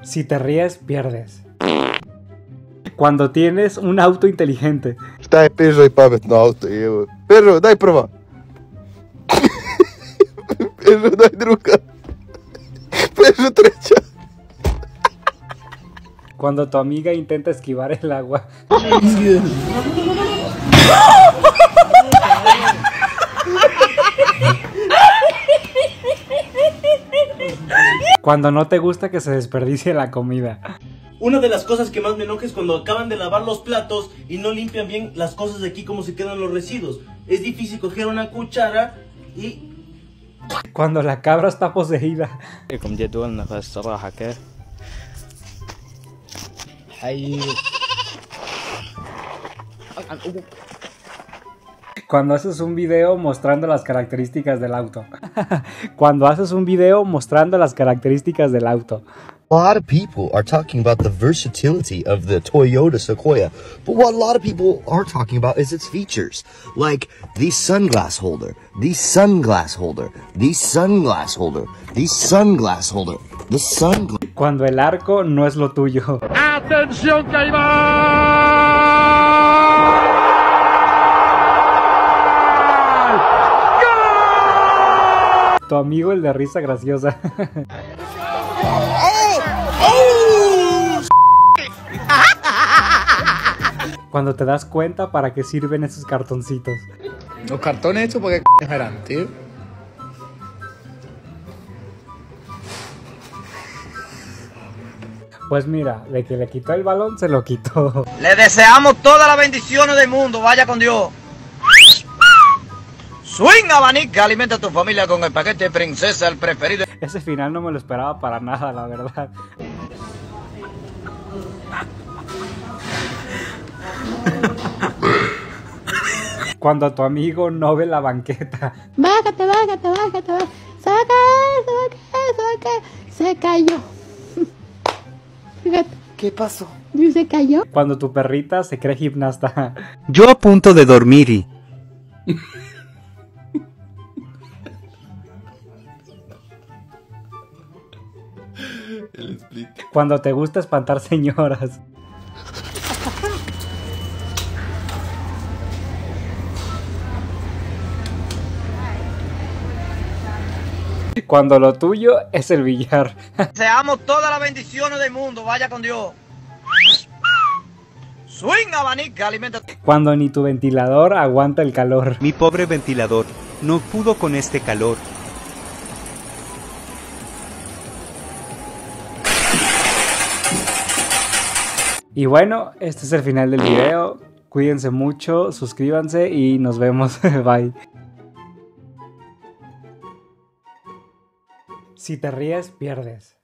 Si te ríes, pierdes. Cuando tienes un auto inteligente. Šta je Peugeot i pametno auto, evo. Peugeot, daj prva. Peugeot, daj druga. Peugeot treća. Cuando tu amiga intenta esquivar el agua. Cuando no te gusta que se desperdicie la comida. Una de las cosas que más me enoja es cuando acaban de lavar los platos y no limpian bien las cosas de aquí, como se quedan los residuos. Es difícil coger una cuchara y... Cuando la cabra está poseída. Cuando haces un video mostrando las características del auto. Cuando haces un video mostrando las características del auto. A lot of people are talking about the versatility of the Toyota Sequoia, but what a lot of people are talking about is its features, like the sunglass holder, the sunglass holder, the sunglass holder, the sunglass holder, the sunglass. Cuando el arco no es lo tuyo. ¡Atención que ahí va! Tu amigo el de risa graciosa. Cuando te das cuenta para qué sirven esos cartoncitos. Los cartones estos, ¿por qué eran, tío? Pues mira, de que le quitó el balón, se lo quitó. Le deseamos todas las bendiciones del mundo, vaya con Dios. Swing abanica, alimenta a tu familia con el paquete princesa, el preferido. Ese final no me lo esperaba para nada, la verdad. Cuando tu amigo no ve la banqueta. Bájate. Saca. Se cayó. Fíjate. ¿Qué pasó? Se cayó. Cuando tu perrita se cree gimnasta. Yo a punto de dormir y... Cuando te gusta espantar señoras. Cuando lo tuyo es el billar. Deseamos todas las bendiciones del mundo, vaya con Dios. Swing abanica, alimenta. Cuando ni tu ventilador aguanta el calor. Mi pobre ventilador no pudo con este calor. Y bueno, este es el final del video. Cuídense mucho, suscríbanse y nos vemos. Bye. Si te ríes, pierdes.